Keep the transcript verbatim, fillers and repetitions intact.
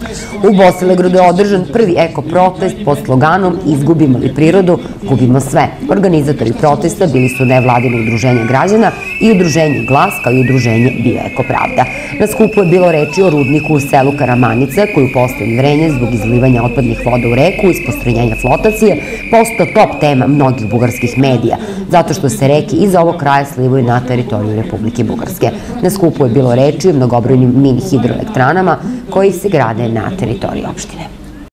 U Bosilegradu je održan prvi eko protest pod sloganom "Izgubimo li prirodu, gubimo sve". Organizatori protesta bili su nevladino udruženje građana i udruženje Glas, kao i udruženje Bioeko Pravda. Na skupu je bilo reči o rudniku u selu Karamanica, koji u poslednje vreme zbog izlivanja otpadnih voda u reku iz postrojenja flotacije postao top tema mnogih bugarskih medija, zato što se reke iz ovog kraja slivaju na teritoriju Republike Bugarske. Na skupu je bilo reči o mnogobrojnim mini hidroelektranama koji se grade na teritoriji opštine.